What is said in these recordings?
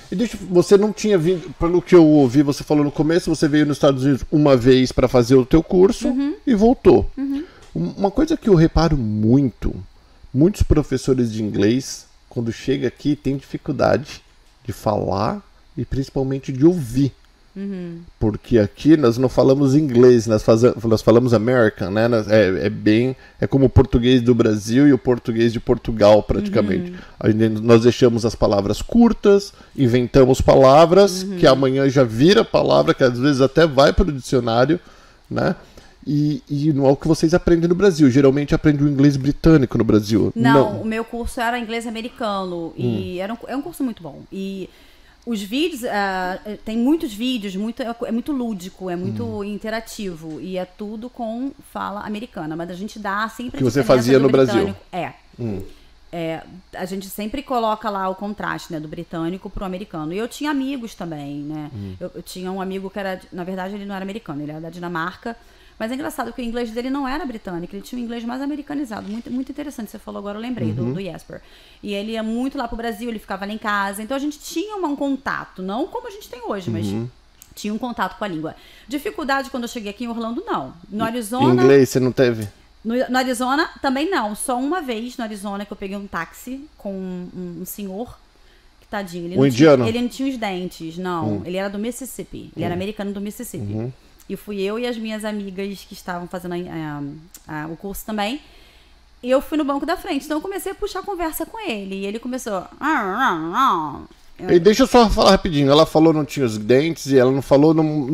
E você não tinha vindo, pelo que eu ouvi você falou no começo, você veio nos Estados Unidos uma vez para fazer o teu curso e voltou. Uma coisa que eu reparo muitos professores de inglês, quando chega aqui, têm dificuldade de falar e principalmente de ouvir. Porque aqui nós não falamos inglês, nós falamos American, né? É como o português do Brasil e o português de Portugal, praticamente. Nós deixamos as palavras curtas, inventamos palavras, que amanhã já vira palavra, que às vezes até vai para o dicionário, né? E não é o que vocês aprendem no Brasil. Geralmente aprende o inglês britânico no Brasil. Não, o meu curso era inglês americano. E é um curso muito bom. E os vídeos, tem muitos vídeos, é muito lúdico, é muito interativo. E é tudo com fala americana. Mas a gente dá sempre... que você fazia no Brasil. A gente sempre coloca lá o contraste, né, do britânico pro americano. E eu tinha amigos também, né? Eu tinha um amigo que era... Na verdade, ele não era americano, ele era da Dinamarca. Mas é engraçado que o inglês dele não era britânico, ele tinha um inglês mais americanizado. Muito, muito interessante, você falou agora, eu lembrei do Jesper. E ele ia muito lá pro Brasil, ele ficava lá em casa. Então a gente tinha um contato, não como a gente tem hoje, mas tinha um contato com a língua. Dificuldade quando eu cheguei aqui em Orlando, não. No Arizona... Inglês você não teve? No Arizona também não. Só uma vez no Arizona que eu peguei um táxi com um senhor... Que tadinho. Ele indiano? Ele não tinha os dentes, não. Ele era do Mississippi. Ele era americano do Mississippi. E fui eu e as minhas amigas que estavam fazendo o curso também. E eu fui no banco da frente. Então eu comecei a puxar a conversa com ele. E ele começou... E deixa eu só falar rapidinho. Ela falou não tinha os dentes e ela não falou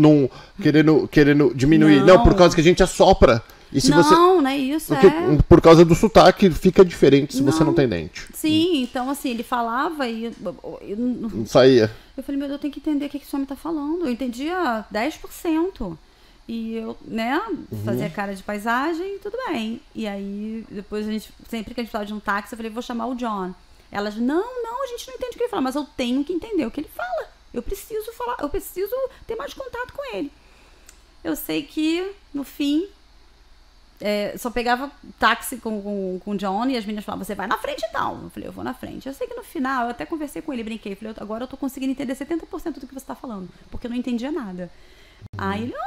querendo diminuir. Não, por causa que a gente assopra. E se não é isso. Por causa do sotaque fica diferente se você não tem dente. Sim, então assim, ele falava e... Não saía. Eu falei, meu Deus, eu tenho que entender o que esse homem tá falando. Eu entendia 10%. E eu, né, fazia cara de paisagem e tudo bem. E aí, depois sempre que a gente falava de um táxi, eu falei, vou chamar o John. Elas, não, a gente não entende o que ele fala, mas eu tenho que entender o que ele fala. Eu preciso falar, eu preciso ter mais contato com ele. Eu sei que, no fim... só pegava táxi com o John e as meninas falavam, você vai na frente então. Eu falei, eu vou na frente. Eu sei que no final, eu até conversei com ele, brinquei. Falei, agora eu tô conseguindo entender 70% do que você tá falando, porque eu não entendia nada. Aí ele,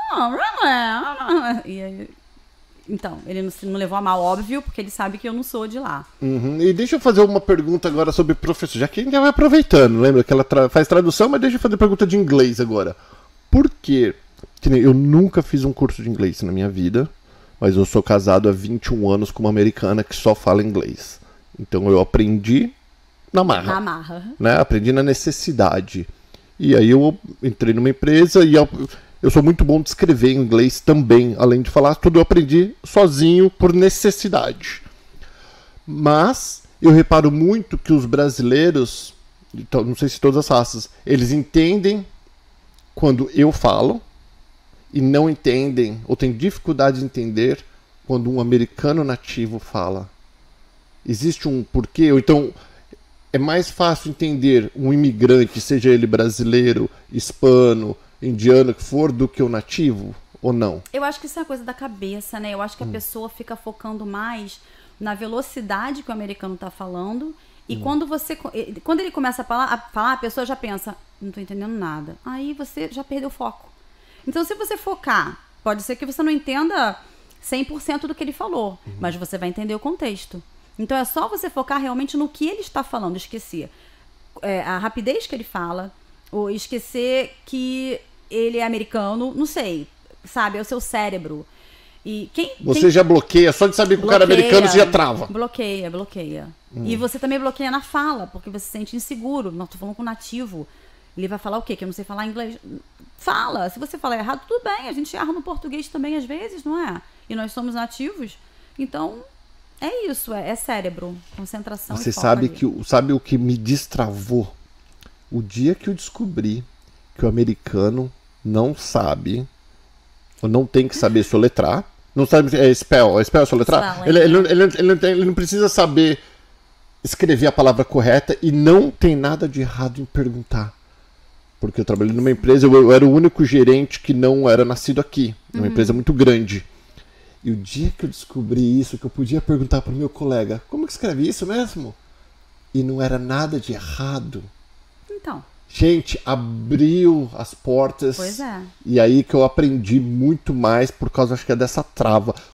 e aí, então, ele não levou a mal, óbvio, porque ele sabe que eu não sou de lá. E deixa eu fazer uma pergunta agora sobre professor, já que a gente vai aproveitando, lembra que ela faz tradução, mas deixa eu fazer pergunta de inglês agora. Por quê? Eu nunca fiz um curso de inglês na minha vida. Mas eu sou casado há 21 anos com uma americana que só fala inglês. Então eu aprendi na marra. Né? Aprendi na necessidade. E aí eu entrei numa empresa e eu sou muito bom de escrever em inglês também. Além de falar, tudo eu aprendi sozinho por necessidade. Mas eu reparo muito que os brasileiros, então, não sei se todas as raças, eles entendem quando eu falo. E não entendem, ou têm dificuldade de entender, quando um americano nativo fala. Existe um porquê? Ou então, é mais fácil entender um imigrante, seja ele brasileiro, hispano, indiano, que for, do que o nativo? Ou não? Eu acho que isso é uma coisa da cabeça, né? Eu acho que a pessoa fica focando mais na velocidade que o americano está falando. E quando ele começa a falar, a pessoa já pensa, não estou entendendo nada. Aí você já perdeu o foco. Então, se você focar, pode ser que você não entenda 100% do que ele falou, mas você vai entender o contexto. Então, é só você focar realmente no que ele está falando, esquecer a rapidez que ele fala, ou esquecer que ele é americano, não sei, sabe? É o seu cérebro. E você já bloqueia, só de saber que o cara é americano, você já trava. Bloqueia. E você também bloqueia na fala, porque você se sente inseguro. Não, tô falando com nativo. Ele vai falar o quê? Que eu não sei falar inglês. Fala. Se você falar errado, tudo bem. A gente erra no português também às vezes, não é? E nós somos nativos. Então, é isso. É cérebro. Concentração você e foco sabe ali. sabe o que me destravou? O dia que eu descobri que o americano não sabe, ou não tem que saber soletrar. Não sabe spell soletrar? Ele não precisa saber escrever a palavra correta e não tem nada de errado em perguntar. Porque eu trabalhei numa empresa, eu era o único gerente que não era nascido aqui. Uma empresa muito grande. E o dia que eu descobri isso, que eu podia perguntar para o meu colega, como que escreve isso mesmo? E não era nada de errado. Então. Gente, abriu as portas. Pois é. E aí que eu aprendi muito mais por causa, acho que é dessa trava.